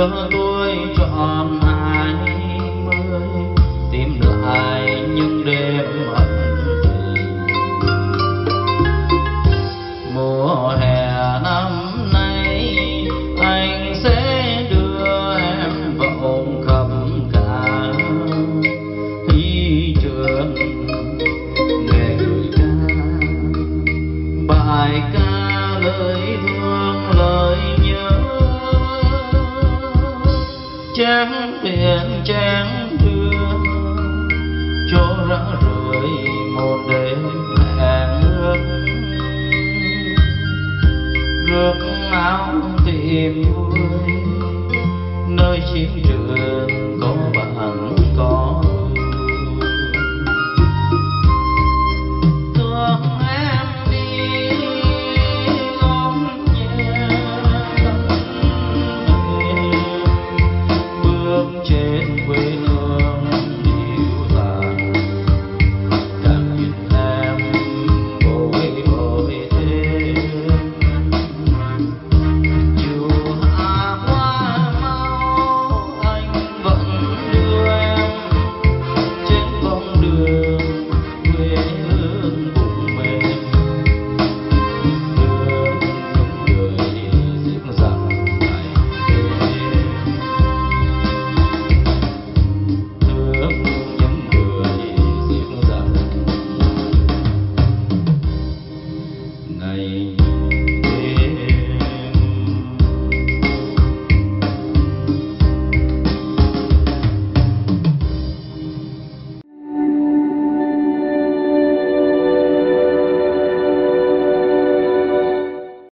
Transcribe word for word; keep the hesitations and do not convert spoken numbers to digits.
xưa tôi trọn hai mươi, tìm lại những đêm ân tình. Mùa hè năm nay anh sẽ đưa em vọng khắp cả thị trường nghề ca, bài ca lời thương lời nhớ, chén tiền chén đưa cho rã rời một đêm hẹn ước, rước áo tìm